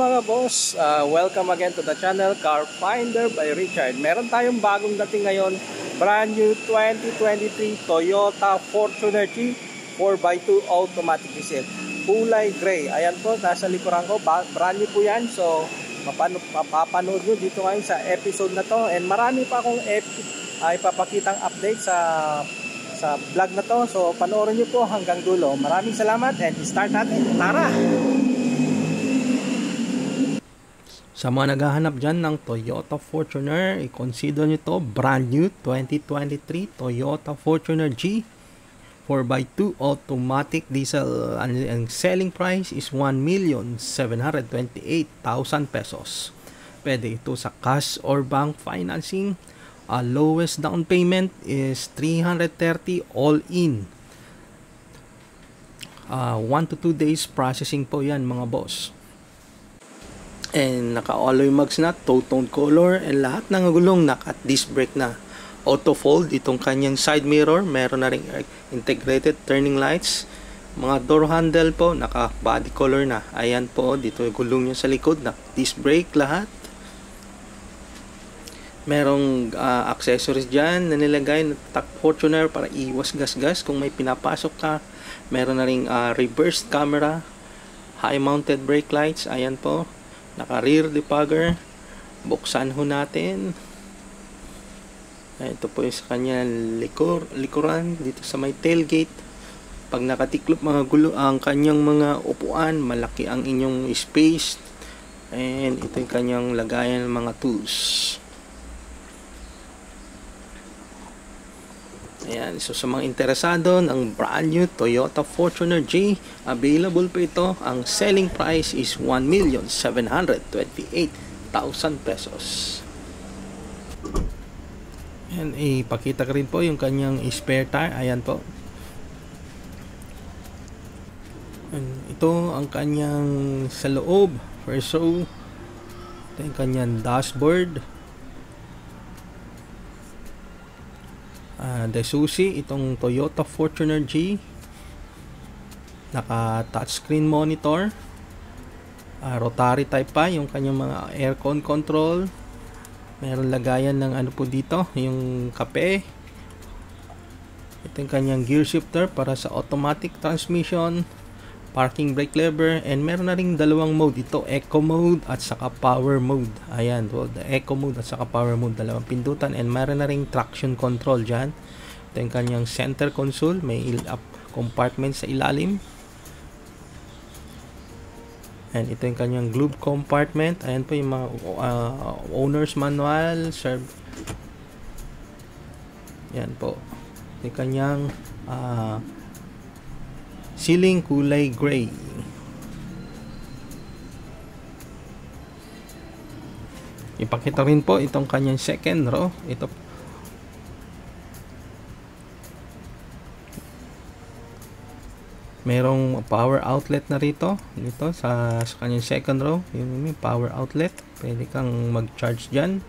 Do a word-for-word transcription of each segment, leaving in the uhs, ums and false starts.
Mga boss, uh, welcome again to the channel CarFinder by Richard. Meron tayong bagong dating ngayon, brand new twenty twenty-three Toyota Fortuner G four by two automatic diesel, kulay gray. Ayan po, nasa likuran ko, brand new po yan. So mapapanood nyo dito ngayon sa episode na to, and marami pa akong ay papakitang update sa sa vlog na to. So panoorin nyo po hanggang dulo. Maraming salamat, and start natin. Tara! Sa mga naghahanap dyan ng Toyota Fortuner, i-consider nyo to brand new twenty twenty-three Toyota Fortuner G four by two automatic diesel. Ang selling price is one million seven hundred twenty-eight thousand pesos. Pwede ito sa cash or bank financing. Uh, lowest down payment is three hundred thirty all in. Uh, one to two days processing po yan mga boss. And naka-alloy mags na, two-tone color, and lahat ng gulong naka-disc brake na. Auto fold itong kanyang side mirror, meron na ring integrated turning lights. Mga door handle po, naka-body color na. Ayan po, dito yung gulong niya sa likod, naka-disc brake lahat. Merong uh, accessories dyan na nilagay na tak Fortuner para iwas gas-gas kung may pinapasok ka. Meron na ring uh, reverse camera, high mounted brake lights, ayan po. Naka rear defogger. Buksan ho natin. Ito po yung sa kanya likor, likuran dito sa may tailgate. Pag nakatiklop mga gulo ang kanyang mga upuan, malaki ang inyong space. And ito yung kanyang lagayan ng mga tools. Ayan, so sa mga interesado ng brand new Toyota Fortuner G, available po ito. Ang selling price is one million seven hundred twenty-eight thousand pesos. And ipakita ko rin po yung kanyang spare tire. Ayan po. And ito ang kanyang sa loob. First row. Ito yung kanyang dashboard. Uh, the Susi, itong Toyota Fortuner G, naka touchscreen monitor, uh, rotary type pa yung kanyang mga aircon control. Meron lagayan ng ano po dito, yung kape. Ito yung kanyang gear shifter para sa automatic transmission, parking brake lever, and meron na ring dalawang mode dito, eco mode at saka power mode. Ayan, well, the eco mode at saka power mode, dalawang pindutan, and meron na ring traction control dyan. Ito yung kanyang center console, may up compartment sa ilalim, and ito yung kanyang glove compartment. Ayan po yung mga uh, owner's manual, serve. Yan po, ito yung kanyang uh, ceiling, kulay gray. Ipakita rin po itong kanyang second row. Ito merong power outlet na rito dito sa, sa kanyang second row. Yung power outlet, pwede kang mag-charge dyan.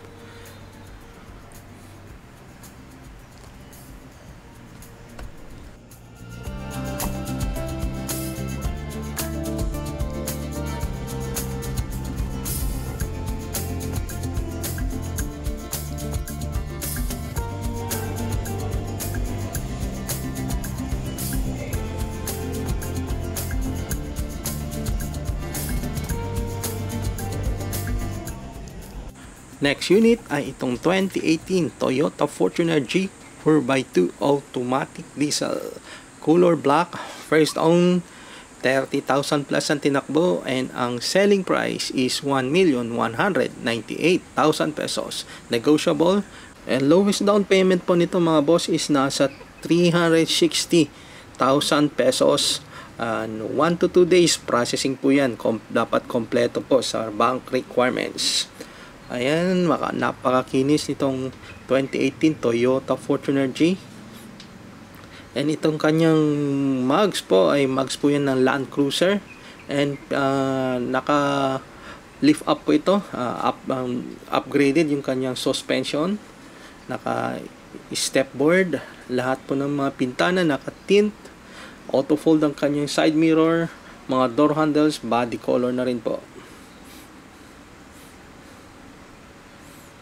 Next unit ay itong twenty eighteen Toyota Fortuner G four by two automatic diesel, color black, first owned, thirty thousand plus ang tinakbo, and ang selling price is one million one hundred ninety-eight thousand pesos, negotiable. And lowest down payment po nito mga boss is nasa three hundred sixty thousand pesos, and one to two days processing po yan. Kom dapat kompleto po sa bank requirements. Ayan, maka, napakakinis nitong twenty eighteen Toyota Fortuner G. And itong kanyang mugs po ay mugs po yan ng Land Cruiser. And uh, naka lift up po ito, uh, up, um, upgraded yung kanyang suspension, naka step board, lahat po ng mga pintana naka tint, auto fold ang kanyang side mirror, mga door handles, body color na rin po.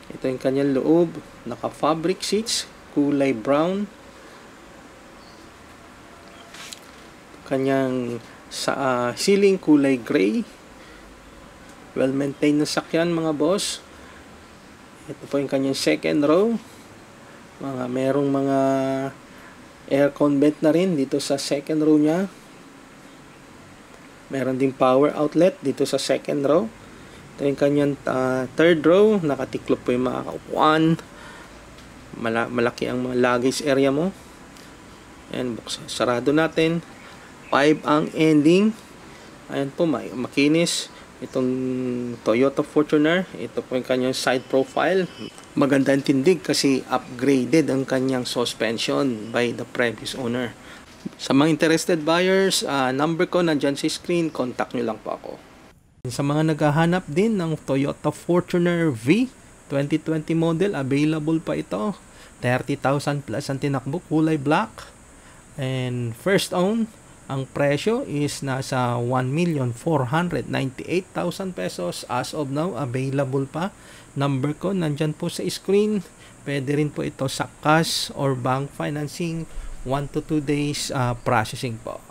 Ito yung kanyang loob. Naka-fabric seats, kulay brown. Kanyang sa uh, ceiling, kulay gray. Well-maintained na sakyan, mga boss. Ito po yung kanyang second row. Mga merong mga aircon vent na rin dito sa second row niya. Meron ding power outlet dito sa second row. Ito yung kanyang uh, third row. Nakatiklop po yung mga kaupuan. Mala malaki ang mga luggage area mo. Ayan, buksan. Sarado natin. five ang ending. Ayan po, makinis. Itong Toyota Fortuner. Ito po yung kanyang side profile. Maganda ang tindig kasi upgraded ang kanyang suspension by the previous owner. Sa mga interested buyers, uh, number ko nandyan sa screen. Contact nyo lang po ako. Sa mga naghahanap din ng Toyota Fortuner V twenty twenty model, available pa ito. thirty thousand plus ang tinakbo, kulay black. And first own, ang presyo is nasa one million four hundred ninety-eight thousand pesos. As of now, available pa. Number ko nandyan po sa screen. Pwede rin po ito sa cash or bank financing. one to two days uh, processing po.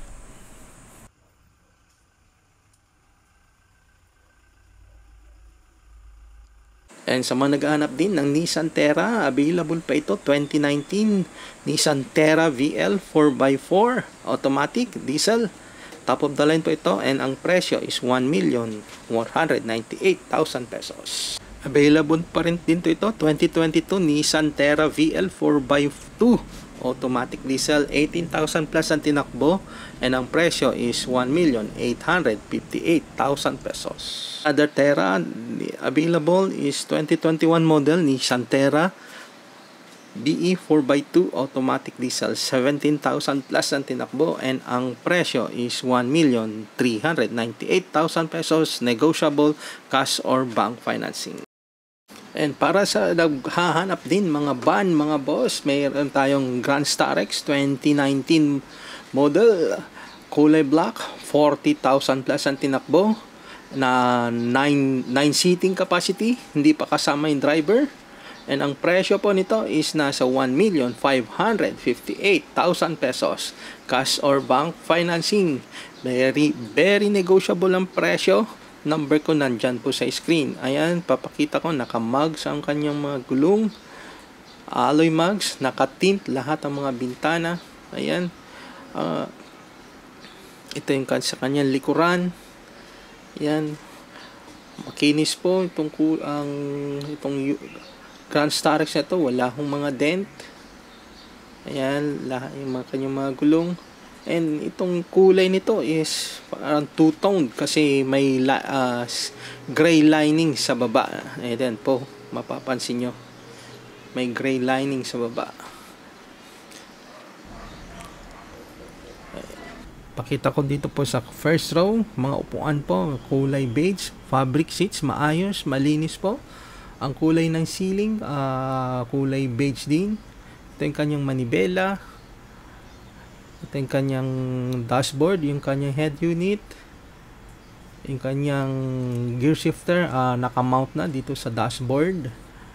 And sa mga naghahanap din ng Nissan Terra, available pa ito twenty nineteen Nissan Terra V E four by four automatic diesel. Top of the line po ito, and ang presyo is one million one hundred ninety-eight thousand pesos. Available pa rin din ito twenty twenty-two Nissan Terra V E four by two automatic diesel, eighteen thousand plus ang tinakbo, and ang presyo is one million eight hundred fifty-eight thousand pesos. Other Terra available is twenty twenty-one model Nissan Terra V E four by two automatic diesel, seventeen thousand plus ang tinakbo, and ang presyo is one million three hundred ninety-eight thousand pesos, negotiable cash or bank financing. And para sa naghahanap din mga van, mga boss, mayroon tayong Grand Starex twenty nineteen model, kulay black, forty thousand plus ang tinakbo, na nine seating capacity, hindi pa kasama yung driver. And ang presyo po nito is nasa one million five hundred fifty-eight thousand pesos, cash or bank financing. Very, very negotiable ang presyo. Number ko nandyan po sa screen. Ayan, papakita ko, naka-mugs ang kanyang mga gulong. Alloy mugs, naka-tint lahat ang mga bintana. Ayan. Uh, ito yung sa kanyang likuran. Ayan. Makinis po itong, ang, itong Grand Starex na ito. Wala akong mga dent. Ayan, lahat yung mga kanyang mga gulong. And itong kulay nito is parang two-toned kasi may uh, gray lining sa baba. Ayan po, mapapansin nyo. May gray lining sa baba. Pakita ko dito po sa first row, mga upuan po, kulay beige, fabric seats, maayos, malinis po. Ang kulay ng ceiling, uh, kulay beige din. Ito yung kanyang manibela. Ito yung kanyang dashboard, yung kanyang head unit, yung kanyang gear shifter, uh, nakamount na dito sa dashboard.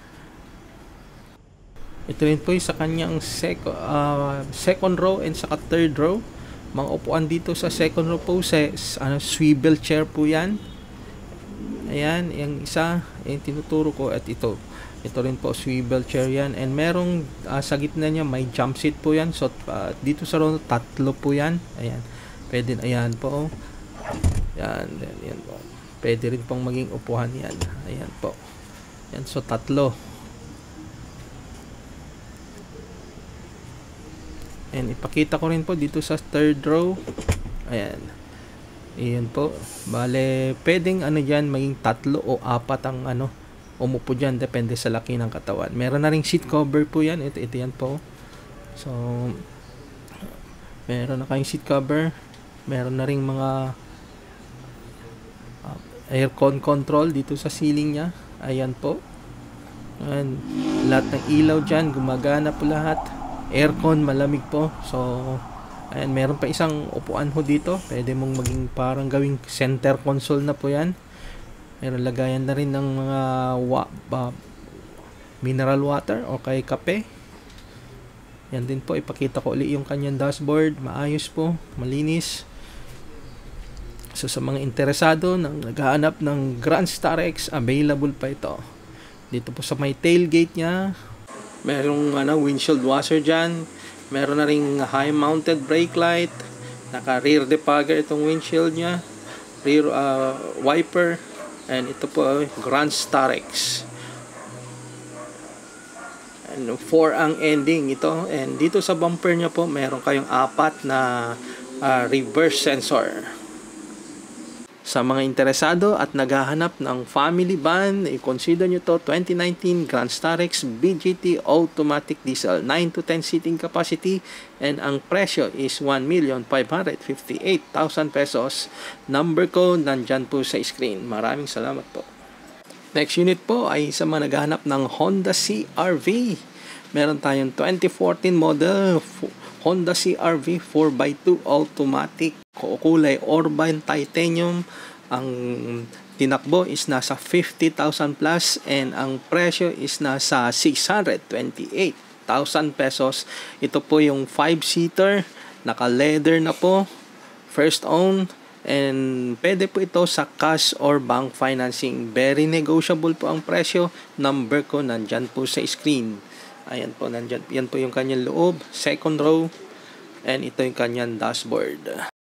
Ito rin po yung sa kanyang sec uh, second row and saka third row. Mga upuan dito sa second row po, sa ano, swivel chair po yan. Ayan, yung isa, yung tinuturo ko, at ito. Ito rin po, swivel chair yan. And merong uh, sa gitna niya, may jump seat po yan. So, uh, dito sa row, tatlo po yan. Ayan. Pwede, ayan po. Ayan, ayan po. Pwede rin pong maging upuhan yan. Ayan po. Ayan, so tatlo. And ipakita ko rin po dito sa third row. Ayan. Ayan po. Bale, pwedeng ano dyan, maging tatlo o apat ang ano, umupo dyan, depende sa laki ng katawan. Meron na ring seat cover po yan. Ito, ito yan po. So, meron na kayong seat cover. Meron na ring mga uh, aircon control dito sa ceiling nya. Ayan po. Ayan. Lahat ng ilaw dyan, gumagana po lahat. Aircon, malamig po. So, ayan, meron pa isang upuan ho dito. Pwede mong maging parang gawing center console na po yan. Meron lagayan na rin ng mga wa, uh, mineral water o kay kape. Yan din po, ipakita ko ulit yung kanyang dashboard. Maayos po, malinis. So sa mga interesado nang naghahanap ng Grand Star X, available pa ito. Dito po sa may tailgate niya, merong ano, windshield washer dyan. Meron na ring high mounted brake light. Naka rear defogger itong windshield niya. Rear uh, wiper. And ito po, Grand Star X. four ang ending ito, and dito sa bumper niya po meron kayong apat na uh, reverse sensor. Sa mga interesado at naghahanap ng family van, i-consider nyo to twenty nineteen Grand Star X B G T automatic diesel, nine to ten seating capacity, and ang presyo is one million five hundred fifty-eight thousand pesos. Number ko nandyan po sa screen. Maraming salamat po. Next unit po ay sa mga naghahanap ng Honda C R V. Meron tayong twenty fourteen model Honda C R V four by two automatic, kulay Orban titanium. Ang tinakbo is nasa fifty thousand plus, and ang presyo is nasa six hundred twenty-eight thousand pesos. Ito po yung five seater, naka leather na po, first own. And pwede po ito sa cash or bank financing. Very negotiable po ang presyo. Number ko nandyan po sa screen. Ayan po, nandyan. Yan po yung kanyang loob, second row. And ito yung kanyang dashboard.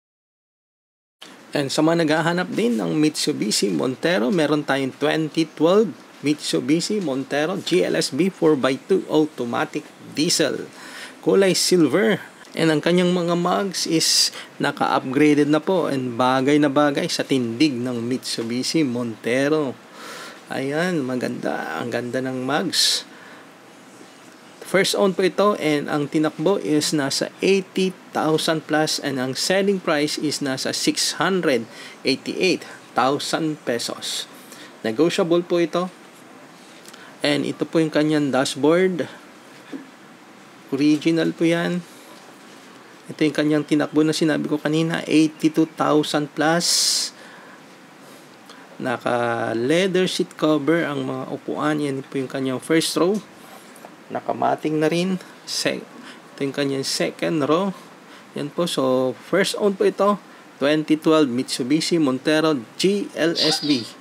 And sa mga naghahanap din ng Mitsubishi Montero, meron tayong twenty twelve Mitsubishi Montero G L S B four by two automatic diesel. Kulay silver. And ang kanyang mga mugs is naka-upgraded na po, and bagay na bagay sa tindig ng Mitsubishi Montero. Ayan, maganda. Ang ganda ng mugs. First own po ito, and ang tinakbo is nasa eighty thousand plus, and ang selling price is nasa six hundred eighty-eight thousand pesos. Negotiable po ito. And ito po yung kanyang dashboard. Original po yan. Ito yung kanyang tinakbo na sinabi ko kanina, eighty-two thousand plus. Naka leather seat cover ang mga upuan. Yan po yung kanyang first row. Nakamating na rin. Ito yung kanyang second row. Yan po. So, first own po ito. twenty twelve Mitsubishi Montero G L S B.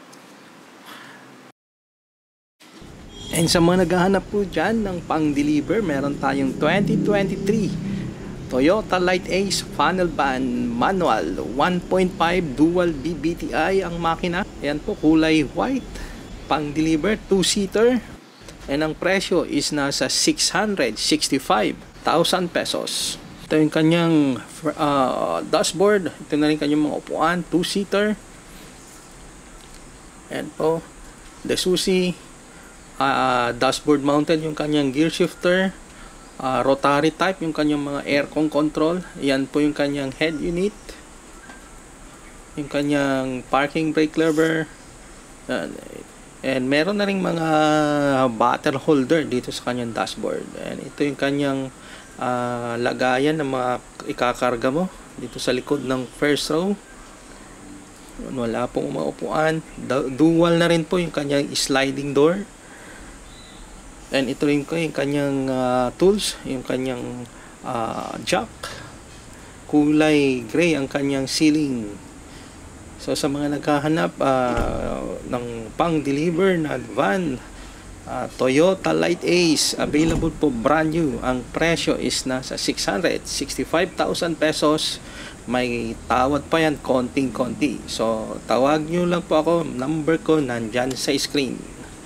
And sa mga naghahanap po dyan ng pang-deliver, meron tayong twenty twenty-three Toyota Light Ace Funnel Van Manual one point five Dual B B T I ang makina. Ayan po, kulay white. Pang-deliver, two-seater. And ang presyo is nasa six hundred sixty-five thousand pesos. Ito yung kanyang uh, dashboard. Ito na rin kanyang mga upuan, two-seater. Ayan po, the Susi. Uh, dashboard mounted yung kanyang gear shifter. Uh, rotary type yung kanyang mga aircon control. Yan po yung kanyang head unit, yung kanyang parking brake lever. Yan. And meron na ring mga bottle holder dito sa kanyang dashboard. And ito yung kanyang uh, lagayan ng mga ikakarga mo dito sa likod ng first row. Wala pong mga upuan. Dual na rin po yung kanyang sliding door. And ito rin ko yung kanyang uh, tools, yung kanyang uh, jack. Kulay gray ang kanyang ceiling. So sa mga naghahanap uh, ng pang-deliver na van, uh, Toyota Light Ace, available po brand new. Ang presyo is nasa six hundred sixty-five thousand pesos. May tawad pa yan, konting-konti. So tawag nyo lang po ako, number ko nandyan sa screen.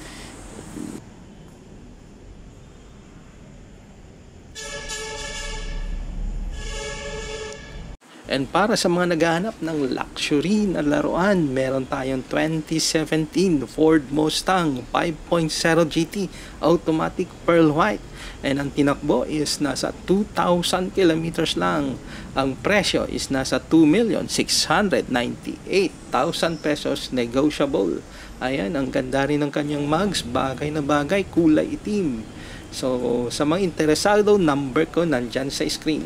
And para sa mga naghahanap ng luxury na laruan, meron tayong twenty seventeen Ford Mustang five point oh G T automatic pearl white. And ang tinakbo is nasa two thousand kilometers lang. Ang presyo is nasa two million six hundred ninety-eight thousand pesos, negotiable. Ayan, ang ganda rin ng kanyang mugs, bagay na bagay, kulay itim. So sa mga interesado, number ko nandyan sa screen.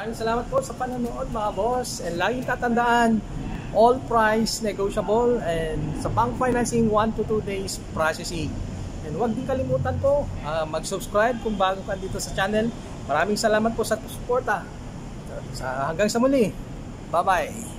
Maraming salamat po sa panonood mga boss. And laging tatandaan, all price negotiable, and sa bank financing one to two days processing. And huwag din kalimutan po uh, mag-subscribe kung bago ka dito sa channel. Maraming salamat po sa suporta. Sa hanggang sa muli. Bye bye.